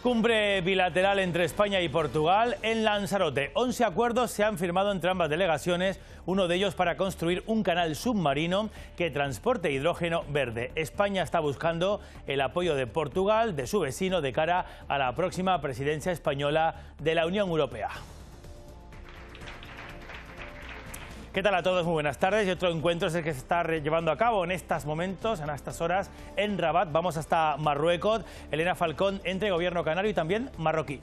Cumbre bilateral entre España y Portugal en Lanzarote. 11 acuerdos se han firmado entre ambas delegaciones, uno de ellos para construir un canal submarino que transporte hidrógeno verde. España está buscando el apoyo de Portugal, de su vecino, de cara a la próxima presidencia española de la Unión Europea. ¿Qué tal a todos? Muy buenas tardes. Y otro encuentro es el que se está llevando a cabo en estos momentos, en estas horas, en Rabat. Vamos hasta Marruecos. Elena Falcón, entre gobierno canario y también marroquí.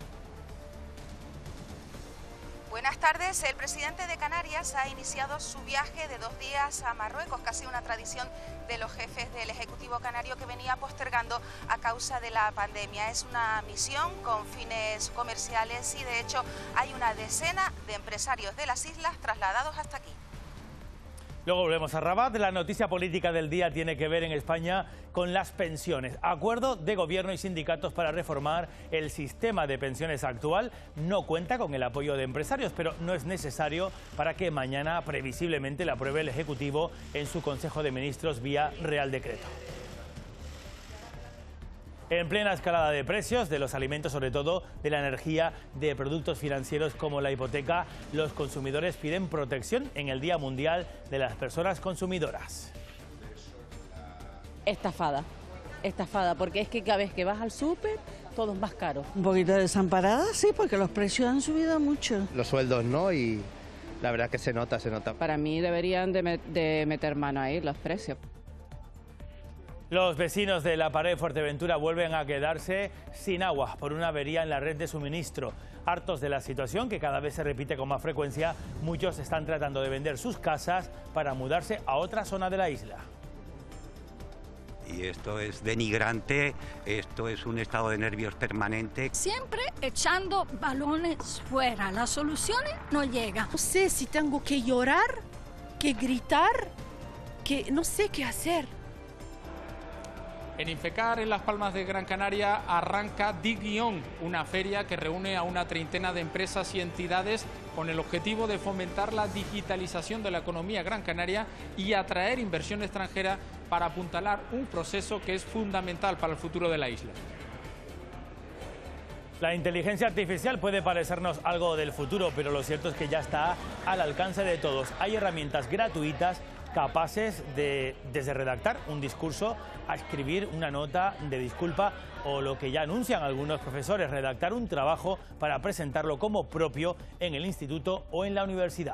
Buenas tardes. El presidente de Canarias ha iniciado su viaje de 2 días a Marruecos, casi una tradición de los jefes del Ejecutivo canario que venía postergando a causa de la pandemia. Es una misión con fines comerciales y de hecho hay una decena de empresarios de las islas trasladados hasta aquí. Luego volvemos a Rabat. La noticia política del día tiene que ver en España con las pensiones. Acuerdo de gobierno y sindicatos para reformar el sistema de pensiones actual. No cuenta con el apoyo de empresarios, pero no es necesario para que mañana previsiblemente la apruebe el Ejecutivo en su Consejo de Ministros vía Real Decreto. En plena escalada de precios de los alimentos, sobre todo de la energía, de productos financieros como la hipoteca, los consumidores piden protección en el Día Mundial de las Personas Consumidoras. Estafada, porque es que cada vez que vas al súper todo es más caro. Un poquito desamparada, sí, porque los precios han subido mucho. Los sueldos no, y la verdad que se nota. Para mí deberían de meter mano ahí los precios. Los vecinos de La Pared de Fuerteventura vuelven a quedarse sin agua por una avería en la red de suministro. Hartos de la situación, que cada vez se repite con más frecuencia, muchos están tratando de vender sus casas para mudarse a otra zona de la isla. Y esto es denigrante, esto es un estado de nervios permanente. Siempre echando balones fuera, las soluciones no llegan. No sé si tengo que llorar, que gritar, que no sé qué hacer. En Infecar, en Las Palmas de Gran Canaria, arranca DIG-, una feria que reúne a una treintena de empresas y entidades con el objetivo de fomentar la digitalización de la economía gran canaria y atraer inversión extranjera para apuntalar un proceso que es fundamental para el futuro de la isla. La inteligencia artificial puede parecernos algo del futuro, pero lo cierto es que ya está al alcance de todos. Hay herramientas gratuitas capaces de, desde redactar un discurso a escribir una nota de disculpa o lo que ya anuncian algunos profesores, redactar un trabajo para presentarlo como propio en el instituto o en la universidad.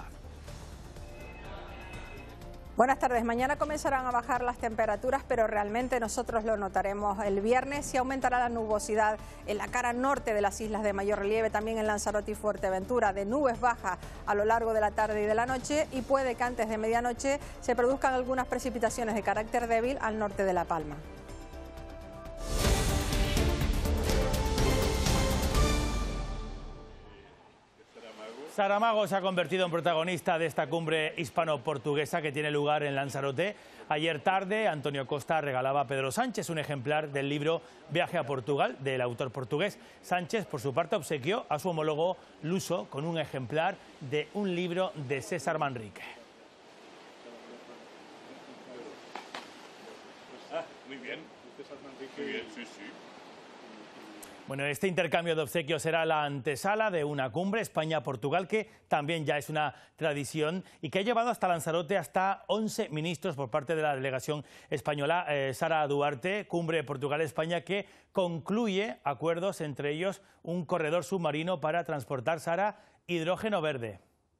Buenas tardes. Mañana comenzarán a bajar las temperaturas, pero realmente nosotros lo notaremos el viernes y aumentará la nubosidad en la cara norte de las islas de mayor relieve, también en Lanzarote y Fuerteventura, de nubes bajas a lo largo de la tarde y de la noche, y puede que antes de medianoche se produzcan algunas precipitaciones de carácter débil al norte de La Palma. Saramago se ha convertido en protagonista de esta cumbre hispano-portuguesa que tiene lugar en Lanzarote. Ayer tarde, Antonio Costa regalaba a Pedro Sánchez un ejemplar del libro Viaje a Portugal, del autor portugués. Sánchez, por su parte, obsequió a su homólogo luso con un ejemplar de un libro de César Manrique. Muy bien, César Manrique. Muy bien, sí, sí. Bueno, este intercambio de obsequios será la antesala de una cumbre España-Portugal que también ya es una tradición y que ha llevado hasta Lanzarote hasta 11 ministros por parte de la delegación española. Sara Duarte, cumbre Portugal-España, que concluye acuerdos, entre ellos un corredor submarino para transportar, Sara, hidrógeno verde.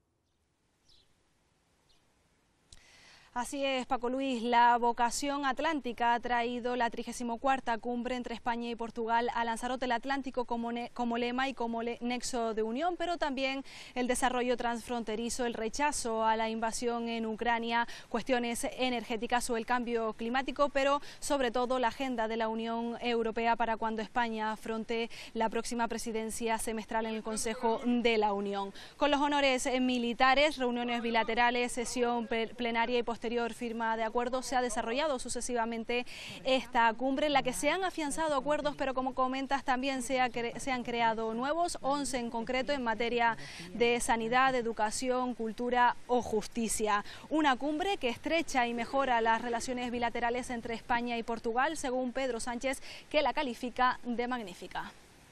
Así es, Paco Luis, la vocación atlántica ha traído la 34ª cumbre entre España y Portugal a Lanzarote, el Atlántico como lema y como nexo de unión, pero también el desarrollo transfronterizo, el rechazo a la invasión en Ucrania, cuestiones energéticas o el cambio climático, pero sobre todo la agenda de la Unión Europea para cuando España afronte la próxima presidencia semestral en el Consejo de la Unión. Con los honores militares, reuniones bilaterales, sesión plenaria y posterior firma de acuerdos, se ha desarrollado sucesivamente esta cumbre en la que se han afianzado acuerdos, pero como comentas también se han creado nuevos, 11 en concreto en materia de sanidad, educación, cultura o justicia. Una cumbre que estrecha y mejora las relaciones bilaterales entre España y Portugal, según Pedro Sánchez, que la califica de magnífica.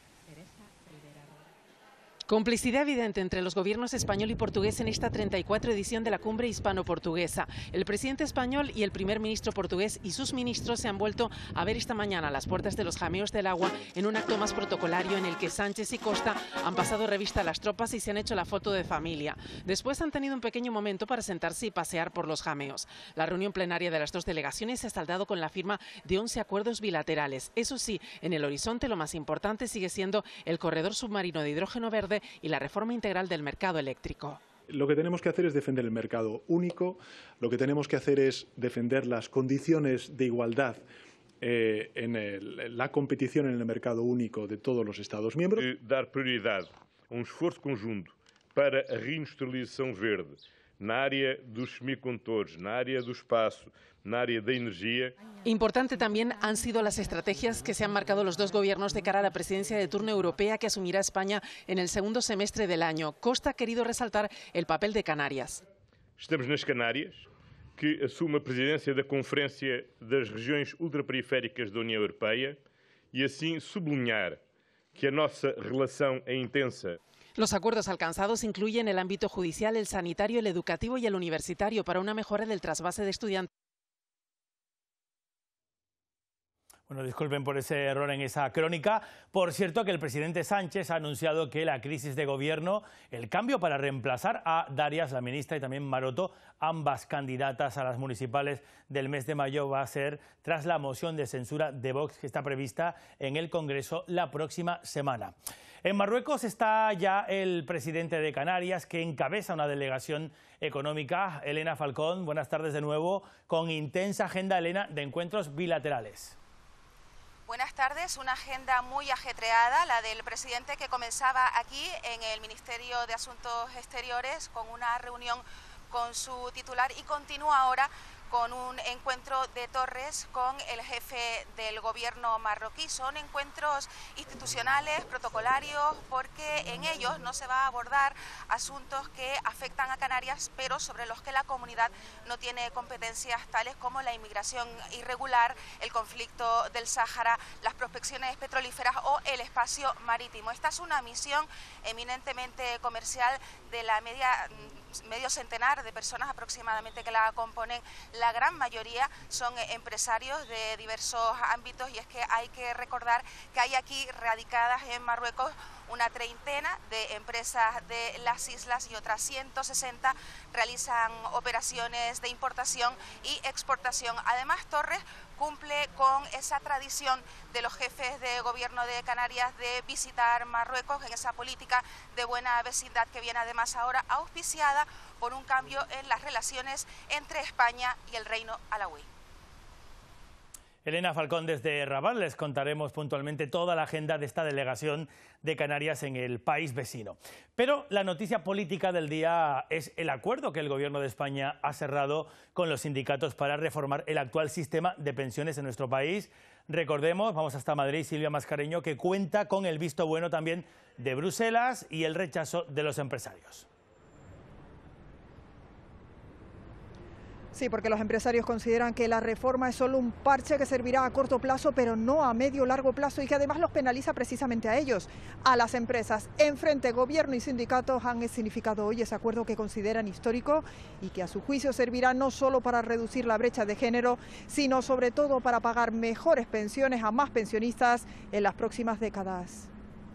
Complicidad evidente entre los gobiernos español y portugués en esta 34 edición de la cumbre hispano-portuguesa. El presidente español y el primer ministro portugués y sus ministros se han vuelto a ver esta mañana a las puertas de los Jameos del Agua en un acto más protocolario en el que Sánchez y Costa han pasado revista a las tropas y se han hecho la foto de familia. Después han tenido un pequeño momento para sentarse y pasear por los Jameos. La reunión plenaria de las dos delegaciones se ha saldado con la firma de 11 acuerdos bilaterales. Eso sí, en el horizonte lo más importante sigue siendo el corredor submarino de hidrógeno verde y la reforma integral del mercado eléctrico. Lo que tenemos que hacer es defender el mercado único, lo que tenemos que hacer es defender las condiciones de igualdad en la competición en el mercado único de todos los Estados miembros. Dar prioridade a esforço conjunto para a reindustrialização verde na área dos semicondutores, na área do espaço, na área da energía. Importante también han sido las estrategias que se han marcado los dos gobiernos de cara a la presidencia de turno europea que asumirá España en el segundo semestre del año. Costa ha querido resaltar el papel de Canarias. Estamos nas Canárias, que assume a presidência da Conferência das Regiões Ultraperiféricas da União Europeia e assim sublinhar que a nossa relação é intensa. Los acuerdos alcanzados incluyen el ámbito judicial, el sanitario, el educativo y el universitario para una mejora del trasvase de estudiantes. Bueno, disculpen por ese error en esa crónica. Por cierto, que el presidente Sánchez ha anunciado que la crisis de gobierno, el cambio para reemplazar a Darias, la ministra, y también Maroto, ambas candidatas a las municipales del mes de mayo, va a ser tras la moción de censura de Vox que está prevista en el Congreso la próxima semana. En Marruecos está ya el presidente de Canarias, que encabeza una delegación económica. Elena Falcón, buenas tardes de nuevo, con intensa agenda, Elena, de encuentros bilaterales. Buenas tardes, una agenda muy ajetreada, la del presidente, que comenzaba aquí en el Ministerio de Asuntos Exteriores con una reunión con su titular y continúa ahora con un encuentro de Torres con el jefe del gobierno marroquí. Son encuentros institucionales, protocolarios, porque en ellos no se va a abordar asuntos que afectan a Canarias, pero sobre los que la comunidad no tiene competencias, tales como la inmigración irregular, el conflicto del Sáhara, las prospecciones petrolíferas o el espacio marítimo. Esta es una misión eminentemente comercial de la medio centenar de personas aproximadamente que la componen. La gran mayoría son empresarios de diversos ámbitos, y es que hay que recordar que hay aquí radicadas en Marruecos una treintena de empresas de las islas y otras 160 realizan operaciones de importación y exportación. Además, Torres cumple con esa tradición de los jefes de gobierno de Canarias de visitar Marruecos en esa política de buena vecindad que viene además ahora auspiciada por un cambio en las relaciones entre España y el Reino Alauí. Elena Falcón, desde Rabat les contaremos puntualmente toda la agenda de esta delegación de Canarias en el país vecino. Pero la noticia política del día es el acuerdo que el Gobierno de España ha cerrado con los sindicatos para reformar el actual sistema de pensiones en nuestro país. Recordemos, vamos hasta Madrid, Silvia Mascareño, que cuenta con el visto bueno también de Bruselas y el rechazo de los empresarios. Sí, porque los empresarios consideran que la reforma es solo un parche que servirá a corto plazo, pero no a medio o largo plazo, y que además los penaliza precisamente a ellos, a las empresas. Enfrente, gobierno y sindicatos han significado hoy ese acuerdo que consideran histórico y que a su juicio servirá no solo para reducir la brecha de género, sino sobre todo para pagar mejores pensiones a más pensionistas en las próximas décadas.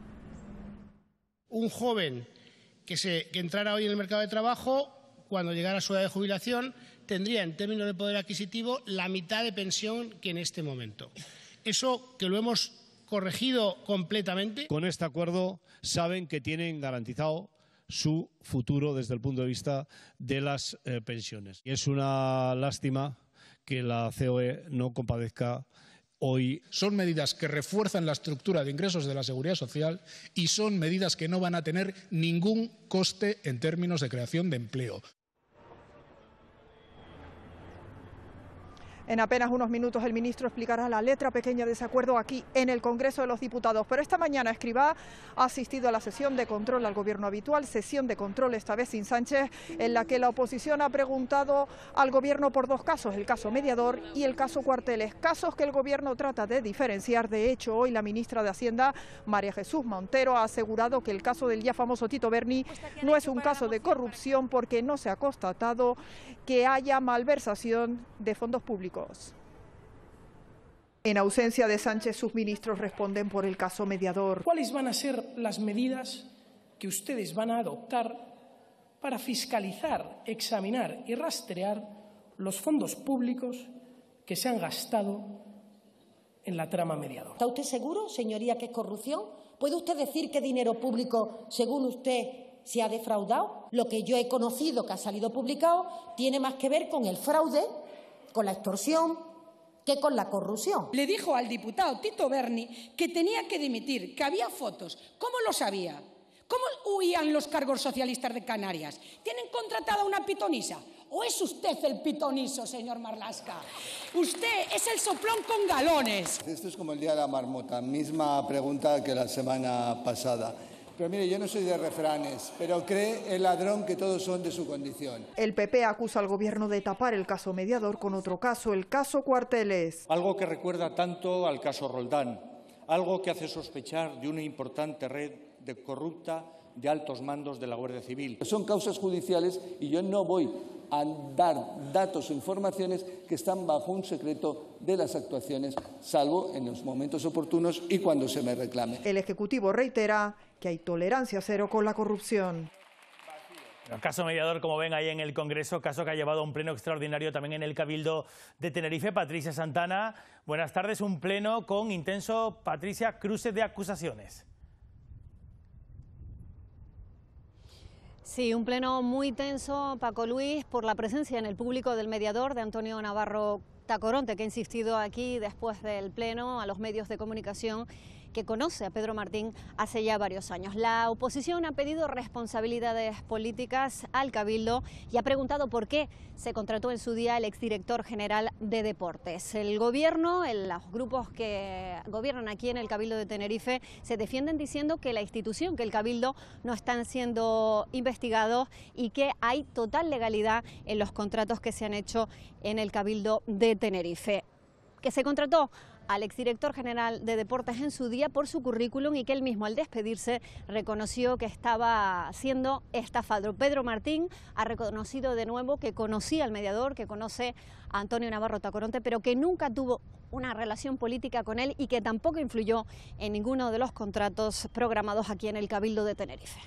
Un joven que entrara hoy en el mercado de trabajo, cuando llegara a su edad de jubilación, tendría en términos de poder adquisitivo la mitad de pensión que en este momento. Eso que lo hemos corregido completamente. Con este acuerdo saben que tienen garantizado su futuro desde el punto de vista de las pensiones. Y es una lástima que la COE no compadezca hoy. Son medidas que refuerzan la estructura de ingresos de la Seguridad Social y son medidas que no van a tener ningún coste en términos de creación de empleo. En apenas unos minutos el ministro explicará la letra pequeña de ese acuerdo aquí en el Congreso de los Diputados. Pero esta mañana Escrivá ha asistido a la sesión de control al Gobierno habitual, sesión de control esta vez sin Sánchez, en la que la oposición ha preguntado al Gobierno por dos casos, el caso Mediador y el caso Cuarteles, casos que el Gobierno trata de diferenciar. De hecho, hoy la ministra de Hacienda, María Jesús Montero, ha asegurado que el caso del ya famoso Tito Berni no es un caso de corrupción porque no se ha constatado que haya malversación de fondos públicos. En ausencia de Sánchez, sus ministros responden por el caso Mediador. ¿Cuáles van a ser las medidas que ustedes van a adoptar para fiscalizar, examinar y rastrear los fondos públicos que se han gastado en la trama Mediador? ¿Está usted seguro, señoría, que es corrupción? ¿Puede usted decir qué dinero público, según usted, se ha defraudado? Lo que yo he conocido, que ha salido publicado, tiene más que ver con el fraude, con la extorsión, que con la corrupción. Le dijo al diputado Tito Berni que tenía que dimitir, que había fotos. ¿Cómo lo sabía? ¿Cómo huían los cargos socialistas de Canarias? ¿Tienen contratada una pitonisa? ¿O es usted el pitoniso, señor Marlaska? Usted es el soplón con galones. Esto es como el día de la marmota, misma pregunta que la semana pasada. Pero mire, yo no soy de refranes, pero cree el ladrón que todos son de su condición. El PP acusa al Gobierno de tapar el caso Mediador con otro caso, el caso Cuarteles. Algo que recuerda tanto al caso Roldán, algo que hace sospechar de una importante red de corrupta de altos mandos de la Guardia Civil. Son causas judiciales y yo no voy a dar datos o informaciones que están bajo un secreto de las actuaciones, salvo en los momentos oportunos y cuando se me reclame. El Ejecutivo reitera que hay tolerancia cero con la corrupción. El caso Mediador, como ven ahí en el Congreso, caso que ha llevado a un pleno extraordinario también en el Cabildo de Tenerife. Patricia Santana, buenas tardes. Un pleno con intenso, Patricia, cruce de acusaciones. Sí, un pleno muy tenso, Paco Luis, por la presencia en el público del mediador de Antonio Navarro Tacoronte, que ha insistido aquí después del pleno a los medios de comunicación que conoce a Pedro Martín hace ya varios años. La oposición ha pedido responsabilidades políticas al Cabildo y ha preguntado por qué se contrató en su día el exdirector general de Deportes. El gobierno, los grupos que gobiernan aquí en el Cabildo de Tenerife se defienden diciendo que la institución, que el Cabildo no están siendo investigados y que hay total legalidad en los contratos que se han hecho en el Cabildo de Tenerife. Que se contrató al exdirector general de Deportes en su día por su currículum y que él mismo al despedirse reconoció que estaba siendo estafado. Pedro Martín ha reconocido de nuevo que conocía al mediador, que conoce a Antonio Navarro Tacoronte, pero que nunca tuvo una relación política con él y que tampoco influyó en ninguno de los contratos programados aquí en el Cabildo de Tenerife.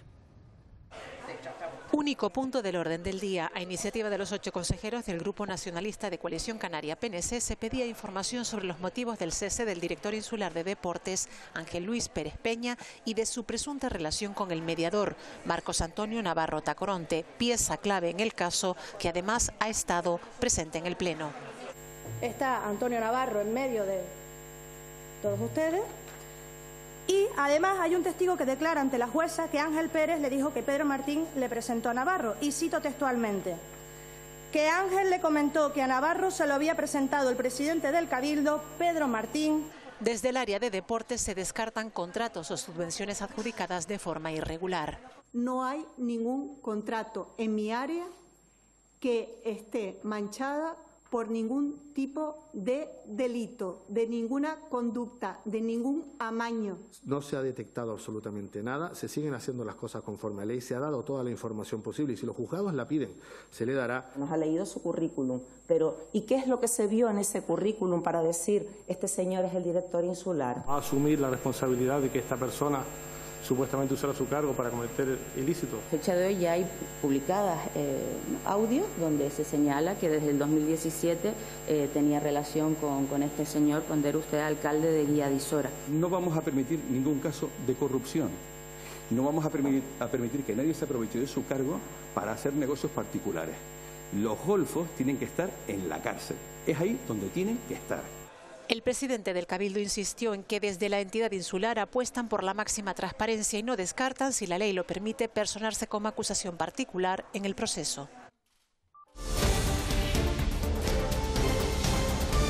Único punto del orden del día. A iniciativa de los 8 consejeros del Grupo Nacionalista de Coalición Canaria PNC se pedía información sobre los motivos del cese del director insular de Deportes, Ángel Luis Pérez Peña, y de su presunta relación con el mediador, Marcos Antonio Navarro Tacoronte, pieza clave en el caso que además ha estado presente en el Pleno. Está Antonio Navarro en medio de todos ustedes. Y además hay un testigo que declara ante la jueza que Ángel Pérez le dijo que Pedro Martín le presentó a Navarro, y cito textualmente, que Ángel le comentó que a Navarro se lo había presentado el presidente del Cabildo, Pedro Martín. Desde el área de deportes se descartan contratos o subvenciones adjudicadas de forma irregular. No hay ningún contrato en mi área que esté manchada por ningún tipo de delito, de ninguna conducta, de ningún amaño. No se ha detectado absolutamente nada, se siguen haciendo las cosas conforme a ley, se ha dado toda la información posible y si los juzgados la piden, se le dará. Nos ha leído su currículum, pero ¿y qué es lo que se vio en ese currículum para decir este señor es el director insular? Va a asumir la responsabilidad de que esta persona supuestamente usara su cargo para cometer ilícitos. A fecha de hoy ya hay publicadas audios donde se señala que desde el 2017 tenía relación con este señor cuando era usted alcalde de Guía de Isora. No vamos a permitir ningún caso de corrupción. No vamos a permitir que nadie se aproveche de su cargo para hacer negocios particulares. Los golfos tienen que estar en la cárcel. Es ahí donde tienen que estar. El presidente del Cabildo insistió en que desde la entidad insular apuestan por la máxima transparencia y no descartan, si la ley lo permite, personarse como acusación particular en el proceso.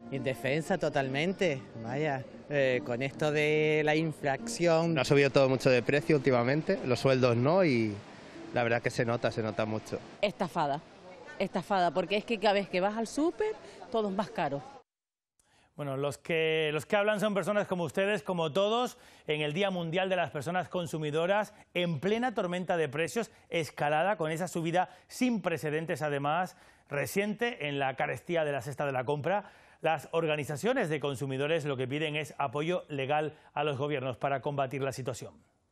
Indefensa totalmente, vaya, con esto de la inflación. Ha subido todo mucho de precio últimamente, los sueldos no, y la verdad que se nota mucho. Estafada, porque es que cada vez que vas al súper todo es más caro. Bueno, los que hablan son personas como ustedes, como todos, en el Día Mundial de las Personas Consumidoras, en plena tormenta de precios, escalada con esa subida sin precedentes, además, reciente en la carestía de la cesta de la compra. Las organizaciones de consumidores lo que piden es apoyo legal a los gobiernos para combatir la situación.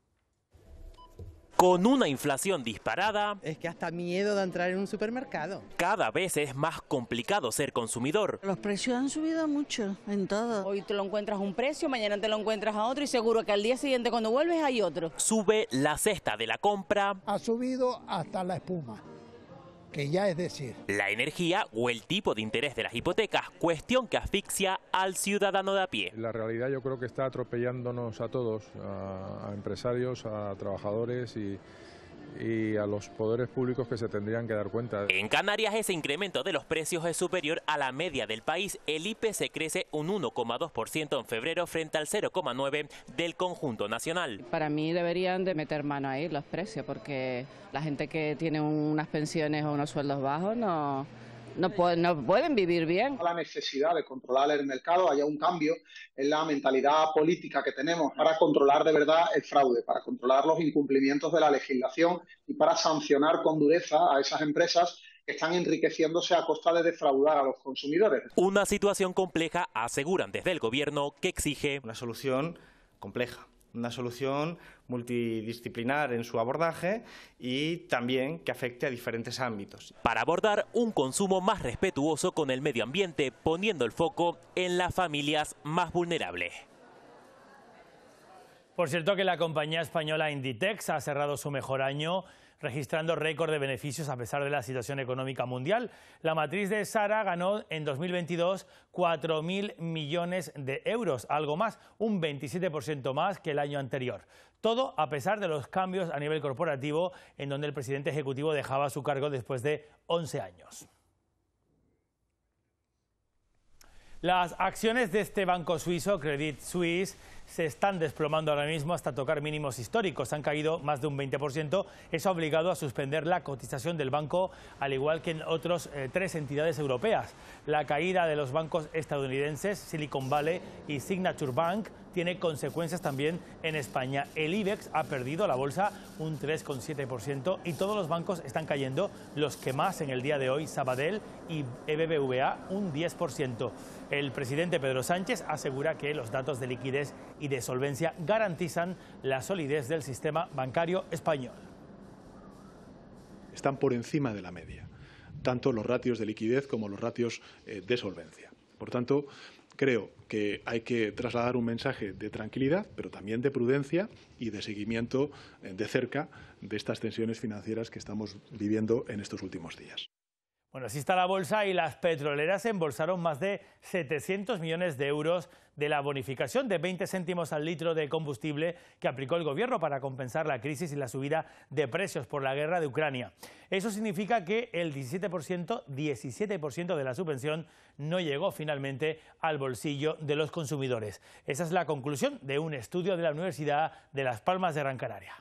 Con una inflación disparada, es que hasta miedo de entrar en un supermercado. Cada vez es más complicado ser consumidor. Los precios han subido mucho en todo. Hoy te lo encuentras a un precio, mañana te lo encuentras a otro y seguro que al día siguiente cuando vuelves hay otro. Sube la cesta de la compra. Ha subido hasta la espuma, que ya es decir. La energía o el tipo de interés de las hipotecas, cuestión que asfixia al ciudadano de a pie. La realidad yo creo que está atropellándonos a todos, a empresarios, a trabajadores y a los poderes públicos que se tendrían que dar cuenta. En Canarias ese incremento de los precios es superior a la media del país. El IPC crece un 1,2% en febrero frente al 0,9% del conjunto nacional. Para mí deberían de meter mano ahí los precios, porque la gente que tiene unas pensiones o unos sueldos bajos no pueden vivir bien. La necesidad de controlar el mercado, haya un cambio en la mentalidad política que tenemos para controlar de verdad el fraude, para controlar los incumplimientos de la legislación y para sancionar con dureza a esas empresas que están enriqueciéndose a costa de defraudar a los consumidores. Una situación compleja, aseguran desde el gobierno, que exige una solución compleja. Una solución multidisciplinar en su abordaje y también que afecte a diferentes ámbitos. Para abordar un consumo más respetuoso con el medio ambiente, poniendo el foco en las familias más vulnerables. Por cierto que la compañía española Inditex ha cerrado su mejor año, registrando récord de beneficios a pesar de la situación económica mundial. La matriz de Zara ganó en 2022 4.000 millones de euros, algo más, un 27% más que el año anterior. Todo a pesar de los cambios a nivel corporativo, en donde el presidente ejecutivo dejaba su cargo después de 11 años. Las acciones de este banco suizo, Credit Suisse, se están desplomando ahora mismo hasta tocar mínimos históricos. Han caído más de un 20%. Eso ha obligado a suspender la cotización del banco, al igual que en otras 3 entidades europeas. La caída de los bancos estadounidenses, Silicon Valley y Signature Bank, tiene consecuencias también en España. El IBEX ha perdido la bolsa un 3,7% y todos los bancos están cayendo. Los que más en el día de hoy, Sabadell y BBVA, un 10%. El presidente Pedro Sánchez asegura que los datos de liquidez y de solvencia garantizan la solidez del sistema bancario español. Están por encima de la media, tanto los ratios de liquidez como los ratios de solvencia. Por tanto, creo que hay que trasladar un mensaje de tranquilidad, pero también de prudencia y de seguimiento de cerca de estas tensiones financieras que estamos viviendo en estos últimos días. Bueno, así está la bolsa y las petroleras embolsaron más de 700 millones de euros de la bonificación de 20 céntimos al litro de combustible que aplicó el gobierno para compensar la crisis y la subida de precios por la guerra de Ucrania. Eso significa que el 17% de la subvención no llegó finalmente al bolsillo de los consumidores. Esa es la conclusión de un estudio de la Universidad de Las Palmas de Gran Canaria.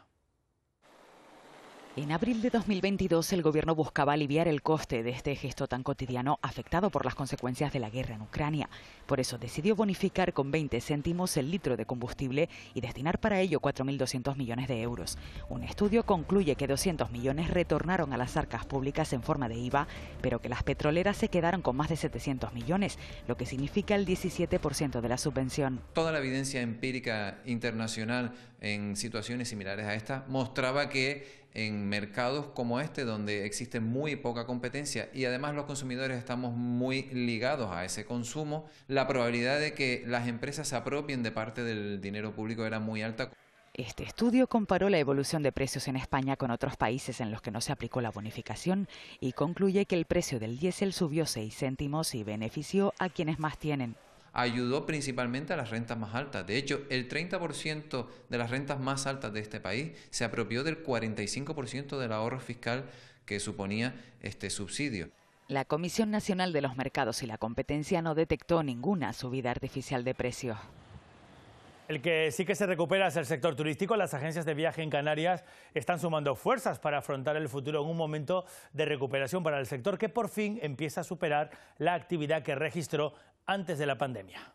En abril de 2022, el gobierno buscaba aliviar el coste de este gesto tan cotidiano afectado por las consecuencias de la guerra en Ucrania. Por eso decidió bonificar con 20 céntimos el litro de combustible y destinar para ello 4.200 millones de euros. Un estudio concluye que 200 millones retornaron a las arcas públicas en forma de IVA, pero que las petroleras se quedaron con más de 700 millones, lo que significa el 17% de la subvención. Toda la evidencia empírica internacional en situaciones similares a esta mostraba que en mercados como este, donde existe muy poca competencia y además los consumidores estamos muy ligados a ese consumo, la probabilidad de que las empresas se apropien de parte del dinero público era muy alta. Este estudio comparó la evolución de precios en España con otros países en los que no se aplicó la bonificación y concluye que el precio del diésel subió 6 céntimos y benefició a quienes más tienen. Ayudó principalmente a las rentas más altas. De hecho, el 30% de las rentas más altas de este país se apropió del 45% del ahorro fiscal que suponía este subsidio. La Comisión Nacional de los Mercados y la Competencia no detectó ninguna subida artificial de precios. El que sí que se recupera es el sector turístico. Las agencias de viaje en Canarias están sumando fuerzas para afrontar el futuro en un momento de recuperación para el sector que por fin empieza a superar la actividad que registró antes de la pandemia.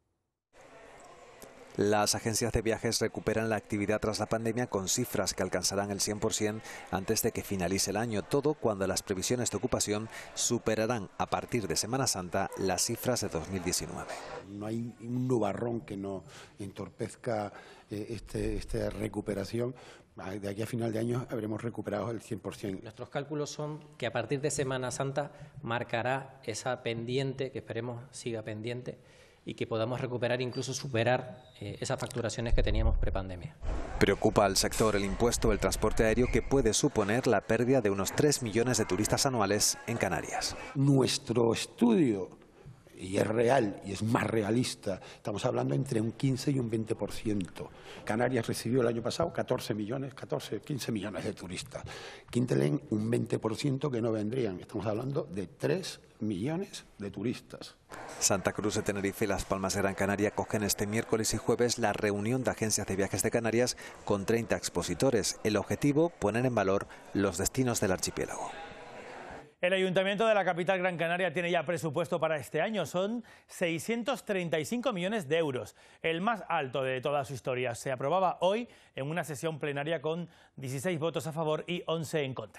Las agencias de viajes recuperan la actividad tras la pandemia con cifras que alcanzarán el 100% antes de que finalice el año, todo cuando las previsiones de ocupación superarán a partir de Semana Santa las cifras de 2019. No hay un nubarrón que no entorpezca esta recuperación. De aquí a final de año habremos recuperado el 100%. Nuestros cálculos son que a partir de Semana Santa marcará esa pendiente, que esperemos siga pendiente, y que podamos recuperar, incluso superar esas facturaciones que teníamos prepandemia. Preocupa al sector el impuesto del transporte aéreo, que puede suponer la pérdida de unos 3 millones de turistas anuales en Canarias. Nuestro estudio, y es real y es más realista, estamos hablando entre un 15 y un 20%. Canarias recibió el año pasado 15 millones de turistas. Quíntelen un 20% que no vendrían. Estamos hablando de 3 millones de turistas. Santa Cruz de Tenerife y Las Palmas de Gran Canaria acogen este miércoles y jueves la reunión de agencias de viajes de Canarias con 30 expositores. El objetivo, poner en valor los destinos del archipiélago. El Ayuntamiento de la capital Gran Canaria tiene ya presupuesto para este año. Son 635 millones de euros, el más alto de toda su historia. Se aprobaba hoy en una sesión plenaria con 16 votos a favor y 11 en contra.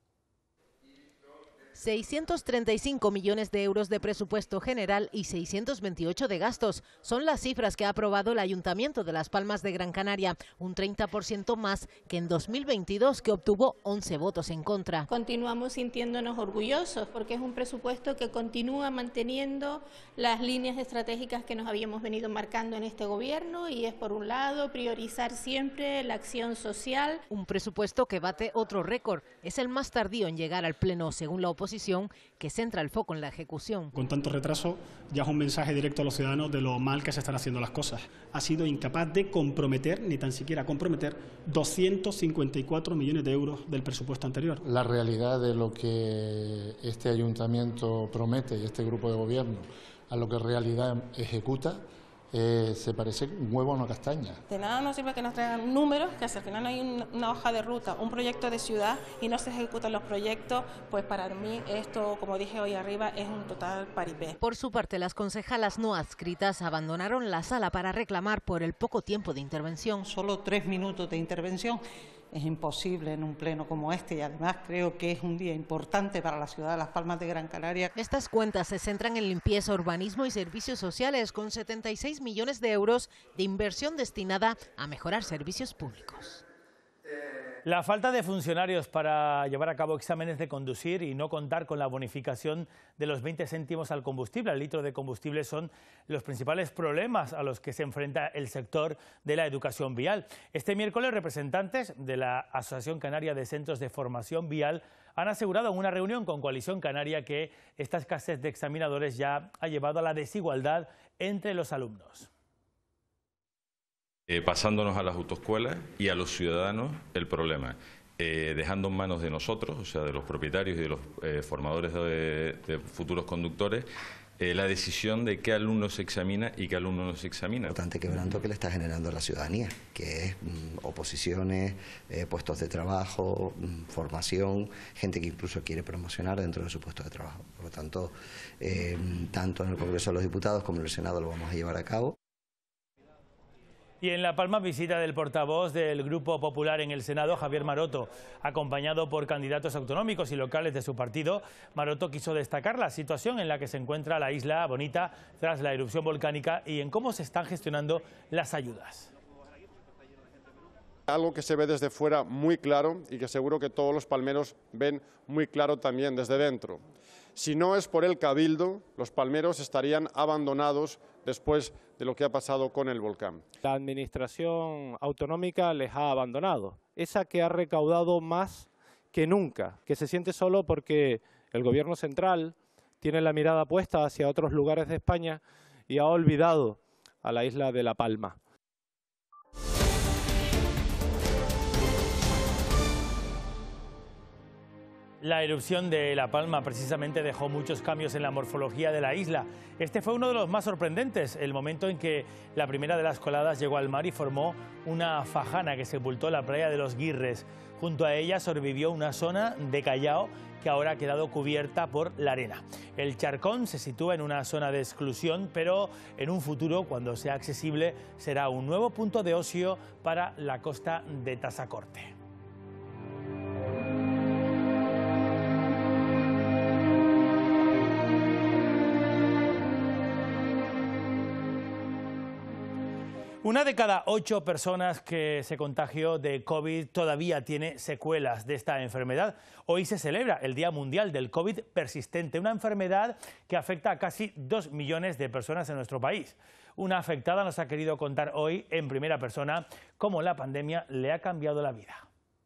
635 millones de euros de presupuesto general y 628 de gastos. Son las cifras que ha aprobado el Ayuntamiento de Las Palmas de Gran Canaria, un 30% más que en 2022, que obtuvo 11 votos en contra. Continuamos sintiéndonos orgullosos porque es un presupuesto que continúa manteniendo las líneas estratégicas que nos habíamos venido marcando en este gobierno, y es, por un lado, priorizar siempre la acción social. Un presupuesto que bate otro récord. Es el más tardío en llegar al Pleno, según la oposición, que centra el foco en la ejecución. Con tanto retraso ya es un mensaje directo a los ciudadanos de lo mal que se están haciendo las cosas. Ha sido incapaz de comprometer, ni tan siquiera comprometer, 254 millones de euros del presupuesto anterior. La realidad de lo que este ayuntamiento promete y este grupo de gobierno a lo que en realidad ejecuta se parece un huevo a una castaña. De nada nos sirve que nos traigan números, que si al final no hay una hoja de ruta, un proyecto de ciudad y no se ejecutan los proyectos. Pues para mí esto, como dije hoy arriba, es un total paripé. Por su parte, las concejalas no adscritas abandonaron la sala para reclamar por el poco tiempo de intervención. Solo 3 minutos de intervención. Es imposible en un pleno como este, y además creo que es un día importante para la ciudad de Las Palmas de Gran Canaria. Estas cuentas se centran en limpieza, urbanismo y servicios sociales, con 76 millones de euros de inversión destinada a mejorar servicios públicos. La falta de funcionarios para llevar a cabo exámenes de conducir y no contar con la bonificación de los 20 céntimos al combustible, al litro de combustible, son los principales problemas a los que se enfrenta el sector de la educación vial. Este miércoles, representantes de la Asociación Canaria de Centros de Formación Vial han asegurado en una reunión con Coalición Canaria que esta escasez de examinadores ya ha llevado a la desigualdad entre los alumnos. Pasándonos a las autoescuelas y a los ciudadanos el problema, dejando en manos de nosotros, o sea, de los propietarios y de los formadores de futuros conductores, la decisión de qué alumno se examina y qué alumno no se examina. Importante quebranto que le está generando a la ciudadanía, que es oposiciones, puestos de trabajo, formación, gente que incluso quiere promocionar dentro de su puesto de trabajo. Por lo tanto, tanto en el Congreso de los Diputados como en el Senado lo vamos a llevar a cabo. Y en La Palma, visita del portavoz del Grupo Popular en el Senado, Javier Maroto, acompañado por candidatos autonómicos y locales de su partido. Maroto quiso destacar la situación en la que se encuentra la isla Bonita tras la erupción volcánica y en cómo se están gestionando las ayudas. Algo que se ve desde fuera muy claro y que seguro que todos los palmeros ven muy claro también desde dentro. Si no es por el Cabildo, los palmeros estarían abandonados después de lo que ha pasado con el volcán. La administración autonómica les ha abandonado, esa que ha recaudado más que nunca, que se siente solo porque el gobierno central tiene la mirada puesta hacia otros lugares de España y ha olvidado a la isla de La Palma. La erupción de La Palma precisamente dejó muchos cambios en la morfología de la isla. Este fue uno de los más sorprendentes, el momento en que la primera de las coladas llegó al mar y formó una fajana que sepultó la playa de los Guirres. Junto a ella sobrevivió una zona de Callao que ahora ha quedado cubierta por la arena. El Charcón se sitúa en una zona de exclusión, pero en un futuro, cuando sea accesible, será un nuevo punto de ocio para la costa de Tazacorte. Una de cada 8 personas que se contagió de COVID todavía tiene secuelas de esta enfermedad. Hoy se celebra el Día Mundial del COVID persistente, una enfermedad que afecta a casi 2 millones de personas en nuestro país. Una afectada nos ha querido contar hoy en primera persona cómo la pandemia le ha cambiado la vida.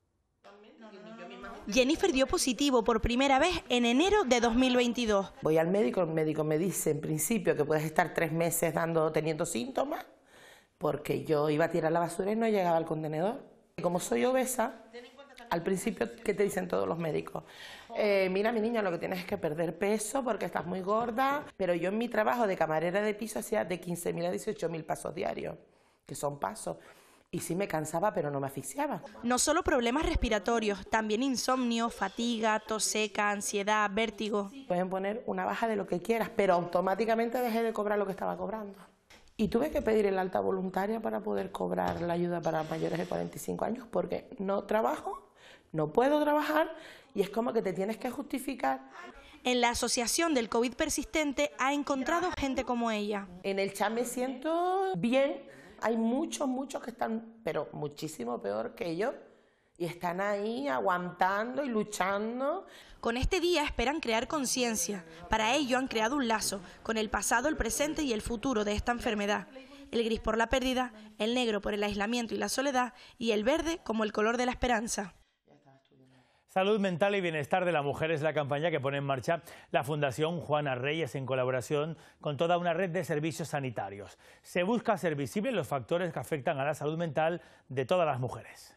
Jennifer dio positivo por primera vez en enero de 2022. Voy al médico, el médico me dice en principio que puedes estar 3 meses teniendo síntomas, porque yo iba a tirar la basura y no llegaba al contenedor. Y como soy obesa, al principio, ¿qué te dicen todos los médicos? Mira, mi niña, lo que tienes es que perder peso porque estás muy gorda. Pero yo en mi trabajo de camarera de piso hacía de 15.000 a 18.000 pasos diarios, que son pasos. Y sí me cansaba, pero no me asfixiaba. No solo problemas respiratorios, también insomnio, fatiga, tos seca, ansiedad, vértigo. Pueden poner una baja de lo que quieras, pero automáticamente dejé de cobrar lo que estaba cobrando. Y tuve que pedir el alta voluntaria para poder cobrar la ayuda para mayores de 45 años porque no trabajo, no puedo trabajar y es como que te tienes que justificar. En la Asociación del COVID Persistente ha encontrado gente como ella. En el chat me siento bien, hay muchos que están, pero muchísimo peor que yo. Y están ahí aguantando y luchando. Con este día esperan crear conciencia. Para ello han creado un lazo con el pasado, el presente y el futuro de esta enfermedad. El gris por la pérdida, el negro por el aislamiento y la soledad y el verde como el color de la esperanza. Salud mental y bienestar de la mujer es la campaña que pone en marcha la Fundación Juana Reyes en colaboración con toda una red de servicios sanitarios. Se busca hacer visibles los factores que afectan a la salud mental de todas las mujeres.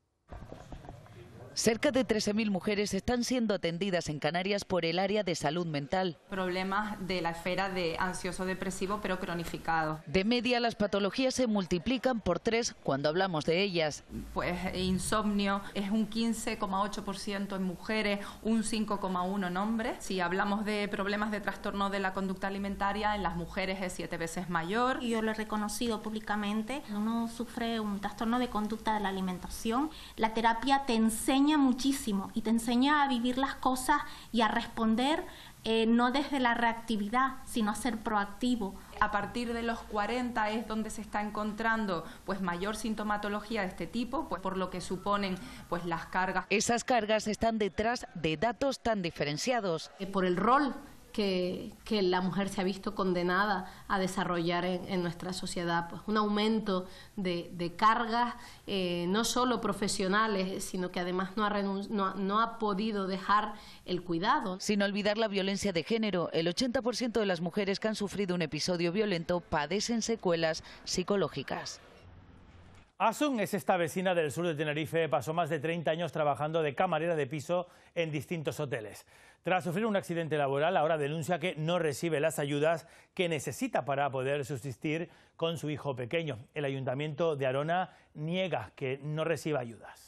Cerca de 13.000 mujeres están siendo atendidas en Canarias por el área de salud mental. Problemas de la esfera de ansioso-depresivo, pero cronificado. De media, las patologías se multiplican por 3 cuando hablamos de ellas. Pues insomnio es un 15,8% en mujeres, un 5,1% en hombres. Si hablamos de problemas de trastorno de la conducta alimentaria, en las mujeres es 7 veces mayor. Yo lo he reconocido públicamente. Uno sufre un trastorno de conducta de la alimentación. La terapia te enseña muchísimo y te enseña a vivir las cosas y a responder no desde la reactividad, sino a ser proactivo. A partir de los 40 es donde se está encontrando pues mayor sintomatología de este tipo, pues por lo que suponen pues las cargas. Esas cargas están detrás de datos tan diferenciados. Por el rol que la mujer se ha visto condenada a desarrollar en nuestra sociedad, pues un aumento de cargas, no solo profesionales, sino que además no ha podido dejar el cuidado. Sin olvidar la violencia de género, el 80% de las mujeres que han sufrido un episodio violento padecen secuelas psicológicas. Asun es esta vecina del sur de Tenerife, pasó más de 30 años trabajando de camarera de piso en distintos hoteles. Tras sufrir un accidente laboral, ahora denuncia que no recibe las ayudas que necesita para poder subsistir con su hijo pequeño. El Ayuntamiento de Arona niega que no reciba ayudas.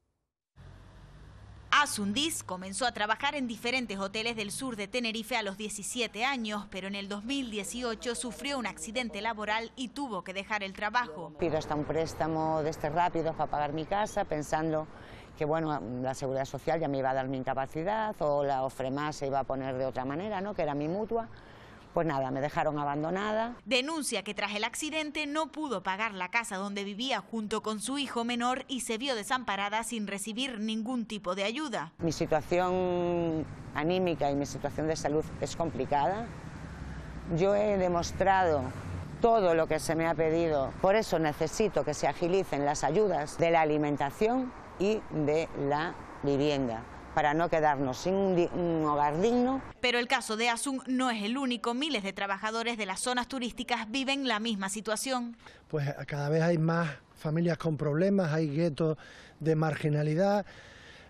Asun Diz comenzó a trabajar en diferentes hoteles del sur de Tenerife a los 17 años, pero en el 2018 sufrió un accidente laboral y tuvo que dejar el trabajo. Pido hasta un préstamo de estos rápidos para pagar mi casa, pensando que bueno, la Seguridad Social ya me iba a dar mi incapacidad o la Ofrema se iba a poner de otra manera, ¿no? Que era mi mutua. Pues nada, me dejaron abandonada. Denuncia que tras el accidente no pudo pagar la casa donde vivía junto con su hijo menor y se vio desamparada sin recibir ningún tipo de ayuda. Mi situación anímica y mi situación de salud es complicada. Yo he demostrado todo lo que se me ha pedido, por eso necesito que se agilicen las ayudas de la alimentación y de la vivienda, para no quedarnos sin un hogar digno. Pero el caso de Asun no es el único. Miles de trabajadores de las zonas turísticas viven la misma situación. Pues cada vez hay más familias con problemas, hay guetos de marginalidad,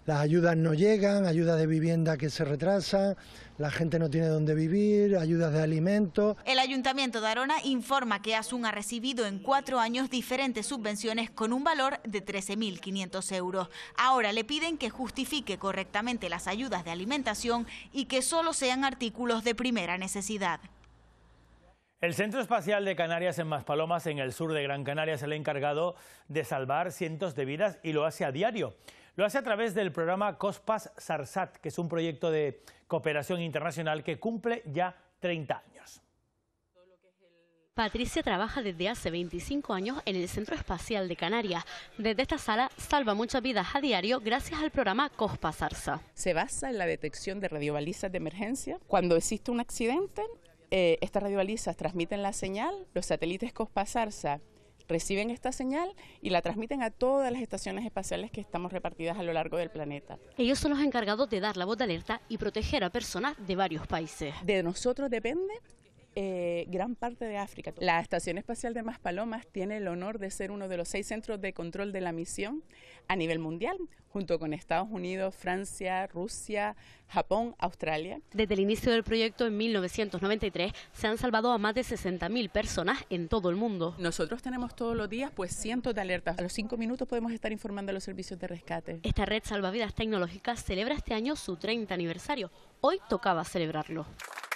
las ayudas no llegan, ayudas de vivienda que se retrasan, la gente no tiene dónde vivir, ayudas de alimentos. El Ayuntamiento de Arona informa que Asun ha recibido en 4 años diferentes subvenciones con un valor de 13.500 euros. Ahora le piden que justifique correctamente las ayudas de alimentación y que solo sean artículos de primera necesidad. El Centro Espacial de Canarias en Maspalomas, en el sur de Gran Canaria, es el encargado de salvar cientos de vidas y lo hace a diario. Lo hace a través del programa COSPAS SARSAT, que es un proyecto de cooperación internacional que cumple ya 30 años. Patricia trabaja desde hace 25 años en el Centro Espacial de Canarias. Desde esta sala salva muchas vidas a diario gracias al programa COSPAS SARSAT. Se basa en la detección de radiobalizas de emergencia. Cuando existe un accidente, estas radiobalizas transmiten la señal, los satélites COSPAS SARSAT reciben esta señal y la transmiten a todas las estaciones espaciales que estamos repartidas a lo largo del planeta. Ellos son los encargados de dar la voz de alerta y proteger a personas de varios países. De nosotros depende gran parte de África. La Estación Espacial de Maspalomas tiene el honor de ser uno de los 6 centros de control de la misión a nivel mundial, junto con Estados Unidos, Francia, Rusia, Japón, Australia. Desde el inicio del proyecto en 1993 se han salvado a más de 60.000 personas en todo el mundo. Nosotros tenemos todos los días cientos de alertas. A los 5 minutos podemos estar informando a los servicios de rescate. Esta red salvavidas tecnológica celebra este año su 30 aniversario. Hoy tocaba celebrarlo.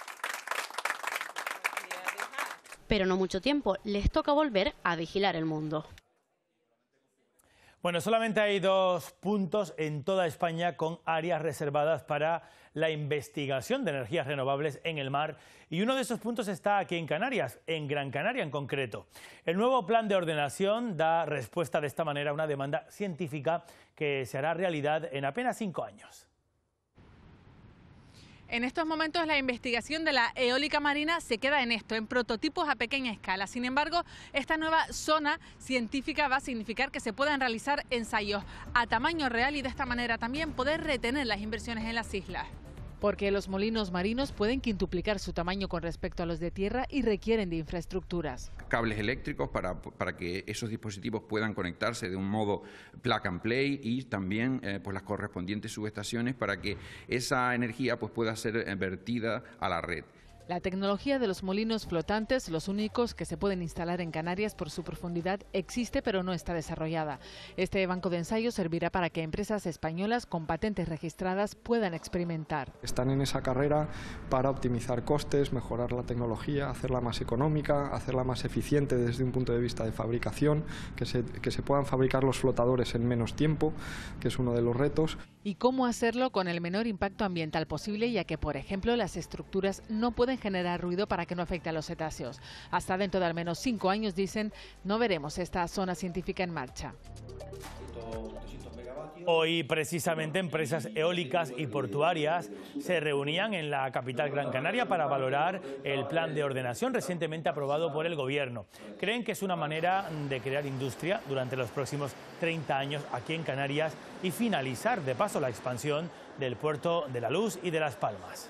Pero no mucho tiempo, les toca volver a vigilar el mundo. Bueno, solamente hay 2 puntos en toda España con áreas reservadas para la investigación de energías renovables en el mar y uno de esos puntos está aquí en Canarias, en Gran Canaria en concreto. El nuevo plan de ordenación da respuesta de esta manera a una demanda científica que se hará realidad en apenas 5 años. En estos momentos la investigación de la eólica marina se queda en esto, en prototipos a pequeña escala. Sin embargo, esta nueva zona científica va a significar que se puedan realizar ensayos a tamaño real y de esta manera también poder retener las inversiones en las islas. Porque los molinos marinos pueden quintuplicar su tamaño con respecto a los de tierra y requieren de infraestructuras. Cables eléctricos para que esos dispositivos puedan conectarse de un modo plug and play y también pues las correspondientes subestaciones para que esa energía pues pueda ser vertida a la red. La tecnología de los molinos flotantes, los únicos que se pueden instalar en Canarias por su profundidad, existe pero no está desarrollada. Este banco de ensayos servirá para que empresas españolas con patentes registradas puedan experimentar. Están en esa carrera para optimizar costes, mejorar la tecnología, hacerla más económica, hacerla más eficiente desde un punto de vista de fabricación, que se puedan fabricar los flotadores en menos tiempo, que es uno de los retos. Y cómo hacerlo con el menor impacto ambiental posible, ya que, por ejemplo, las estructuras no pueden generar ruido para que no afecte a los cetáceos. Hasta dentro de al menos 5 años, dicen, no veremos esta zona científica en marcha. Hoy, precisamente, empresas eólicas y portuarias se reunían en la capital Gran Canaria para valorar el plan de ordenación recientemente aprobado por el Gobierno. Creen que es una manera de crear industria durante los próximos 30 años aquí en Canarias y finalizar, de paso, la expansión del puerto de La Luz y de Las Palmas.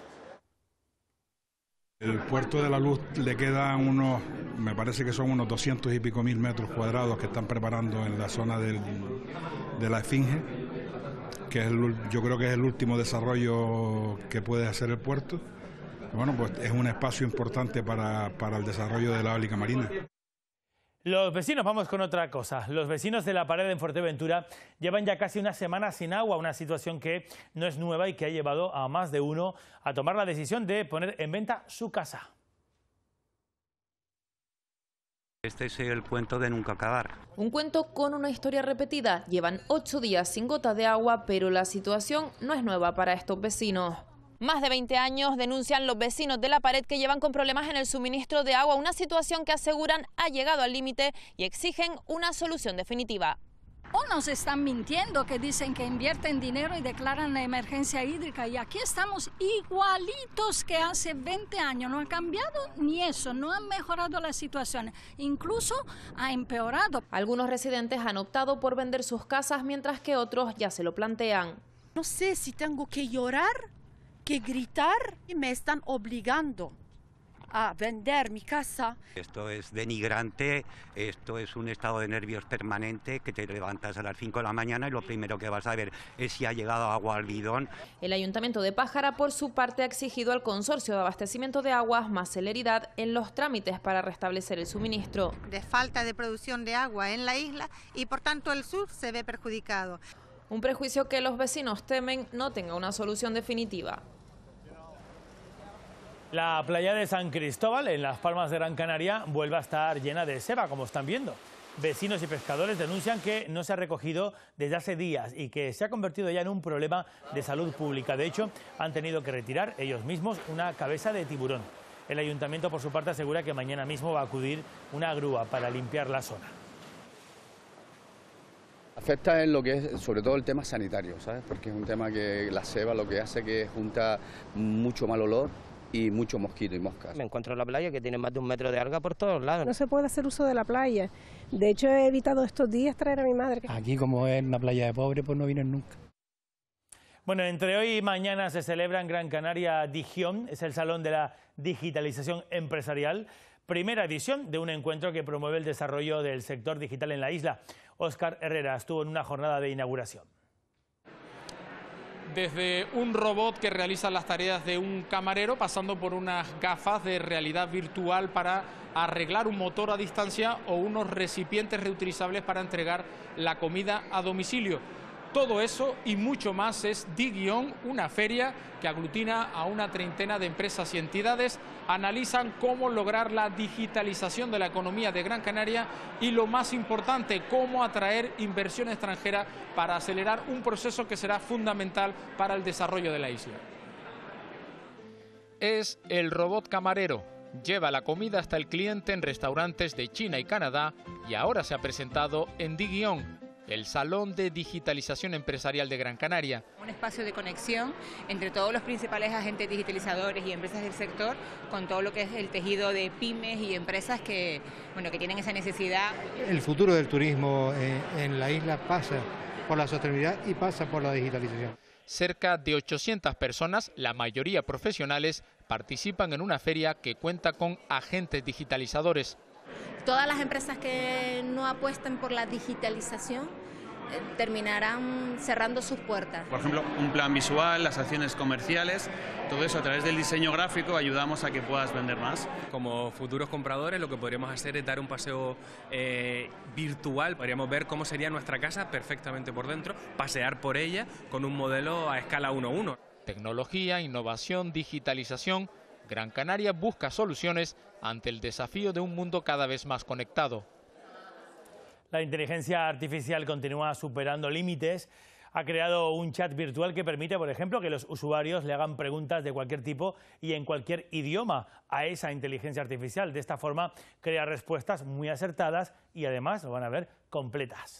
El puerto de La Luz le quedan unos, me parece que son unos 200 y pico mil metros cuadrados que están preparando en la zona de la Esfinge, que es yo creo que es el último desarrollo que puede hacer el puerto. Bueno, pues es un espacio importante para el desarrollo de la eólica marina. Los vecinos, vamos con otra cosa. Los vecinos de La Pared en Fuerteventura llevan ya casi una semana sin agua, una situación que no es nueva y que ha llevado a más de uno a tomar la decisión de poner en venta su casa. Este es el cuento de nunca acabar. Un cuento con una historia repetida. Llevan 8 días sin gota de agua, pero la situación no es nueva para estos vecinos. Más de 20 años denuncian los vecinos de La Pared que llevan con problemas en el suministro de agua, una situación que aseguran ha llegado al límite y exigen una solución definitiva. O nos están mintiendo, que dicen que invierten dinero y declaran la emergencia hídrica, y aquí estamos igualitos que hace 20 años. No ha cambiado ni eso, no ha mejorado la situación, incluso ha empeorado. Algunos residentes han optado por vender sus casas, mientras que otros ya se lo plantean. No sé si tengo que llorar, que gritar, y me están obligando a vender mi casa. Esto es denigrante, esto es un estado de nervios permanente, que te levantas a las 5 de la mañana y lo primero que vas a ver es si ha llegado agua al bidón. El Ayuntamiento de Pájara, por su parte, ha exigido al Consorcio de Abastecimiento de Aguas más celeridad en los trámites para restablecer el suministro. De falta de producción de agua en la isla y por tanto el sur se ve perjudicado. Un prejuicio que los vecinos temen no tenga una solución definitiva. La playa de San Cristóbal, en Las Palmas de Gran Canaria, vuelve a estar llena de seba, como están viendo. Vecinos y pescadores denuncian que no se ha recogido desde hace días y que se ha convertido ya en un problema de salud pública. De hecho, han tenido que retirar ellos mismos una cabeza de tiburón. El ayuntamiento, por su parte, asegura que mañana mismo va a acudir una grúa para limpiar la zona. Afecta en lo que es, sobre todo, el tema sanitario, ¿sabes? Porque es un tema que la seba lo que hace que junta mucho mal olor y mucho mosquito y moscas. Me encuentro en la playa que tiene más de 1 metro de alga por todos lados. No se puede hacer uso de la playa. De hecho, he evitado estos días traer a mi madre. Aquí, como es una playa de pobres, pues no vienen nunca. Bueno, entre hoy y mañana se celebra en Gran Canaria Digión, es el Salón de la Digitalización Empresarial, primera edición de un encuentro que promueve el desarrollo del sector digital en la isla. Óscar Herrera estuvo en una jornada de inauguración. Desde un robot que realiza las tareas de un camarero, pasando por unas gafas de realidad virtual para arreglar un motor a distancia o unos recipientes reutilizables para entregar la comida a domicilio. Todo eso y mucho más es Digión, una feria que aglutina a una treintena de empresas y entidades. Analizan cómo lograr la digitalización de la economía de Gran Canaria y, lo más importante, cómo atraer inversión extranjera para acelerar un proceso que será fundamental para el desarrollo de la isla. Es el robot camarero. Lleva la comida hasta el cliente en restaurantes de China y Canadá y ahora se ha presentado en Digión, el Salón de Digitalización Empresarial de Gran Canaria. Un espacio de conexión entre todos los principales agentes digitalizadores y empresas del sector, con todo lo que es el tejido de pymes y empresas que tienen esa necesidad. El futuro del turismo en la isla pasa por la sostenibilidad y pasa por la digitalización. Cerca de 800 personas, la mayoría profesionales, participan en una feria que cuenta con agentes digitalizadores. Todas las empresas que no apuesten por la digitalización terminarán cerrando sus puertas. Por ejemplo, un plan visual, las acciones comerciales, todo eso a través del diseño gráfico ayudamos a que puedas vender más. Como futuros compradores lo que podríamos hacer es dar un paseo virtual, podríamos ver cómo sería nuestra casa perfectamente por dentro, pasear por ella con un modelo a escala 1:1. Tecnología, innovación, digitalización. Gran Canaria busca soluciones ante el desafío de un mundo cada vez más conectado. La inteligencia artificial continúa superando límites. Ha creado un chat virtual que permite, por ejemplo, que los usuarios le hagan preguntas de cualquier tipo y en cualquier idioma a esa inteligencia artificial. De esta forma crea respuestas muy acertadas y además, lo van a ver, completas.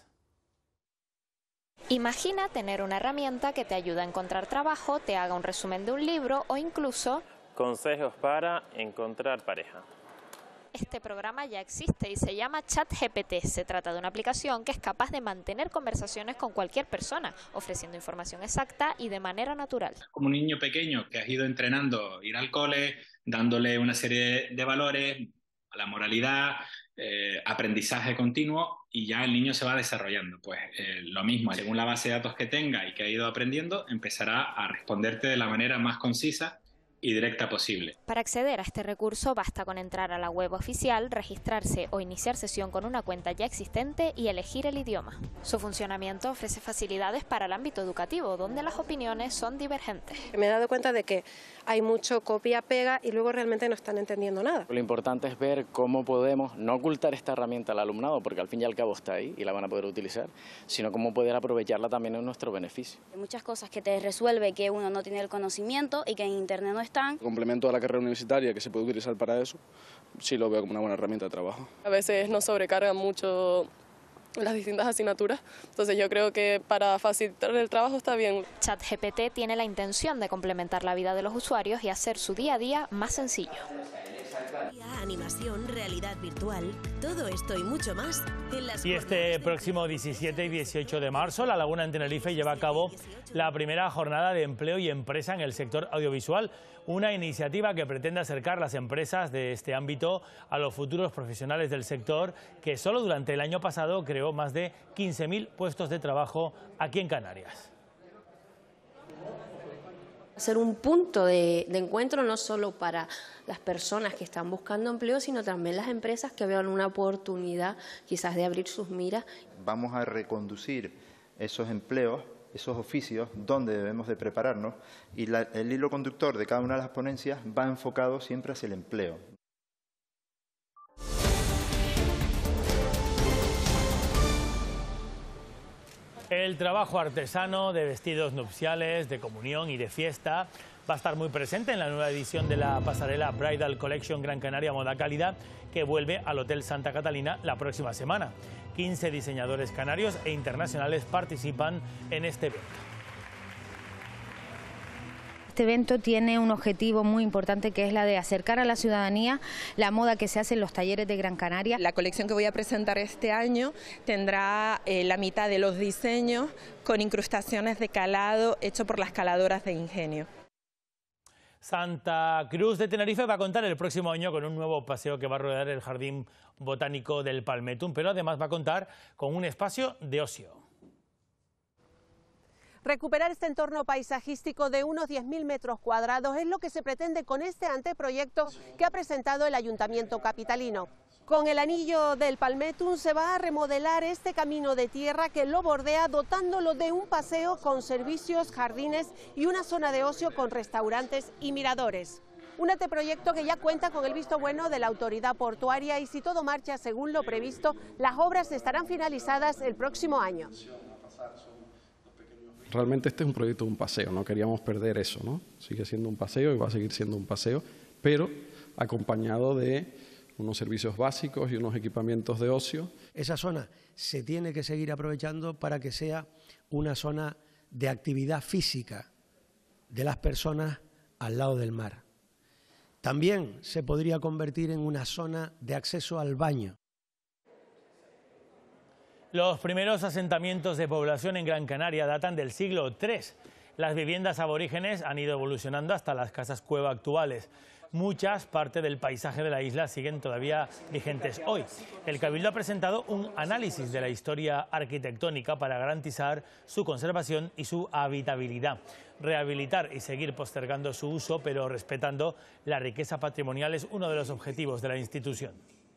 Imagina tener una herramienta que te ayude a encontrar trabajo, te haga un resumen de un libro o incluso consejos para encontrar pareja. Este programa ya existe y se llama ChatGPT. Se trata de una aplicación que es capaz de mantener conversaciones con cualquier persona, ofreciendo información exacta y de manera natural. Como un niño pequeño que has ido entrenando, ir al cole, dándole una serie de valores, la moralidad, aprendizaje continuo, y ya el niño se va desarrollando. Pues lo mismo, según la base de datos que tenga y que ha ido aprendiendo, empezará a responderte de la manera más concisa y directa posible. Para acceder a este recurso basta con entrar a la web oficial, registrarse o iniciar sesión con una cuenta ya existente y elegir el idioma. Su funcionamiento ofrece facilidades para el ámbito educativo, donde las opiniones son divergentes. Me he dado cuenta de que hay mucho copia-pega y luego realmente no están entendiendo nada. Lo importante es ver cómo podemos no ocultar esta herramienta al alumnado, porque al fin y al cabo está ahí y la van a poder utilizar, sino cómo poder aprovecharla también en nuestro beneficio. Hay muchas cosas que te resuelve que uno no tiene el conocimiento y que en internet no están. Complemento a la carrera universitaria que se puede utilizar para eso, sí lo veo como una buena herramienta de trabajo. A veces nos sobrecargan mucho las distintas asignaturas, entonces yo creo que para facilitar el trabajo está bien. ChatGPT tiene la intención de complementar la vida de los usuarios y hacer su día a día más sencillo. Animación, realidad virtual, todo esto y mucho más en las... Y este próximo 17 y 18 de marzo, La Laguna en Tenerife lleva a cabo la primera jornada de empleo y empresa en el sector audiovisual, una iniciativa que pretende acercar las empresas de este ámbito a los futuros profesionales del sector, que solo durante el año pasado creó más de 15.000 puestos de trabajo aquí en Canarias. Ser un punto de encuentro no solo para las personas que están buscando empleo, sino también las empresas que vean una oportunidad quizás de abrir sus miras. Vamos a reconducir esos empleos, esos oficios, donde debemos de prepararnos, y el hilo conductor de cada una de las ponencias va enfocado siempre hacia el empleo. El trabajo artesano de vestidos nupciales, de comunión y de fiesta va a estar muy presente en la nueva edición de la pasarela Bridal Collection Gran Canaria Moda Cálida, que vuelve al Hotel Santa Catalina la próxima semana. 15 diseñadores canarios e internacionales participan en este evento. Este evento tiene un objetivo muy importante, que es la de acercar a la ciudadanía la moda que se hace en los talleres de Gran Canaria. La colección que voy a presentar este año tendrá la mitad de los diseños con incrustaciones de calado hecho por las caladoras de Ingenio. Santa Cruz de Tenerife va a contar el próximo año con un nuevo paseo que va a rodear el Jardín Botánico del Palmetum, pero además va a contar con un espacio de ocio. Recuperar este entorno paisajístico de unos 10.000 metros cuadrados es lo que se pretende con este anteproyecto que ha presentado el Ayuntamiento capitalino. Con el anillo del Palmetum se va a remodelar este camino de tierra que lo bordea, dotándolo de un paseo con servicios, jardines y una zona de ocio con restaurantes y miradores. Un anteproyecto que ya cuenta con el visto bueno de la autoridad portuaria, y si todo marcha según lo previsto, las obras estarán finalizadas el próximo año. Realmente este es un proyecto de un paseo, no queríamos perder eso, ¿no? Sigue siendo un paseo y va a seguir siendo un paseo, pero acompañado de unos servicios básicos y unos equipamientos de ocio. Esa zona se tiene que seguir aprovechando para que sea una zona de actividad física de las personas al lado del mar. También se podría convertir en una zona de acceso al baño. Los primeros asentamientos de población en Gran Canaria datan del siglo III. Las viviendas aborígenes han ido evolucionando hasta las casas cueva actuales. Muchas partes del paisaje de la isla siguen todavía vigentes hoy. El Cabildo ha presentado un análisis de la historia arquitectónica para garantizar su conservación y su habitabilidad. Rehabilitar y seguir postergando su uso, pero respetando la riqueza patrimonial, es uno de los objetivos de la institución.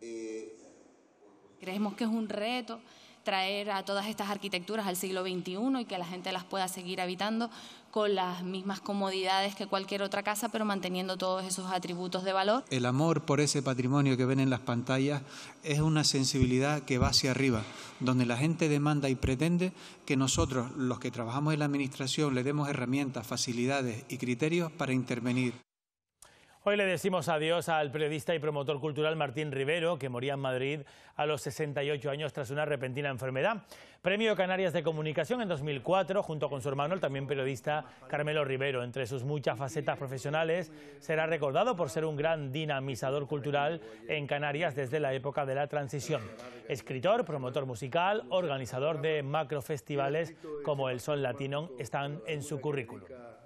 Creemos que es un reto traer a todas estas arquitecturas al siglo XXI y que la gente las pueda seguir habitando con las mismas comodidades que cualquier otra casa, pero manteniendo todos esos atributos de valor. El amor por ese patrimonio que ven en las pantallas es una sensibilidad que va hacia arriba, donde la gente demanda y pretende que nosotros, los que trabajamos en la administración, le demos herramientas, facilidades y criterios para intervenir. Hoy le decimos adiós al periodista y promotor cultural Martín Rivero, que moría en Madrid a los 68 años tras una repentina enfermedad. Premio Canarias de Comunicación en 2004, junto con su hermano, el también periodista Carmelo Rivero. Entre sus muchas facetas profesionales, será recordado por ser un gran dinamizador cultural en Canarias desde la época de la transición. Escritor, promotor musical, organizador de macrofestivales como el Sol Latino están en su currículum.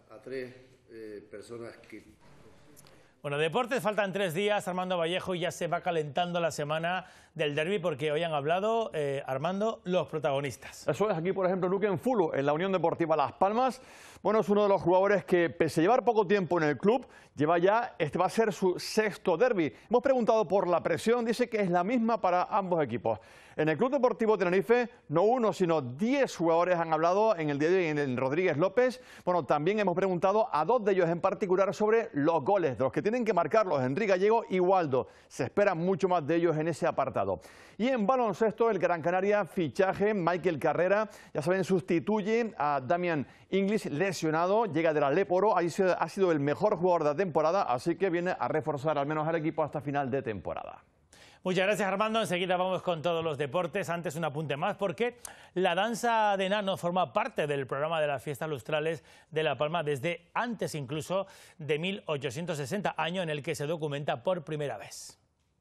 Bueno, deportes, faltan 3 días, Armando Vallejo, y ya se va calentando la semana del derbi, porque hoy han hablado, Armando, los protagonistas. Eso es, aquí por ejemplo Luquen Fulu, en la Unión Deportiva Las Palmas. Bueno, es uno de los jugadores que, pese a llevar poco tiempo en el club, lleva ya, este va a ser su 6º derbi. Hemos preguntado por la presión, dice que es la misma para ambos equipos. En el Club Deportivo Tenerife, no uno, sino 10 jugadores han hablado en el día de hoy en Rodríguez López. Bueno, también hemos preguntado a 2 de ellos en particular sobre los goles, de los que tienen que marcarlos, Henry Gallego y Waldo. Se espera mucho más de ellos en ese apartado. Y en baloncesto, el Gran Canaria, fichaje, Michael Carrera, ya saben, sustituye a Damian Inglis, lesionado, llega de la Leporo, ha sido el mejor jugador de la temporada, así que viene a reforzar al menos al equipo hasta final de temporada. Muchas gracias, Armando. Enseguida vamos con todos los deportes. Antes un apunte más, porque la danza de enano forma parte del programa de las fiestas lustrales de La Palma desde antes incluso de 1860, año en el que se documenta por primera vez.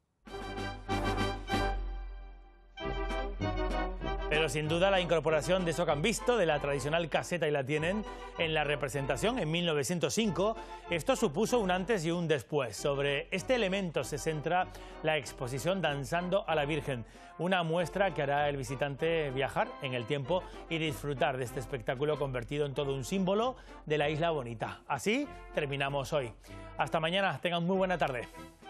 Pero sin duda la incorporación de eso que han visto, de la tradicional caseta y la tienen en la representación en 1905, esto supuso un antes y un después. Sobre este elemento se centra la exposición Danzando a la Virgen, una muestra que hará el visitante viajar en el tiempo y disfrutar de este espectáculo convertido en todo un símbolo de la Isla Bonita. Así terminamos hoy. Hasta mañana, tengan muy buena tarde.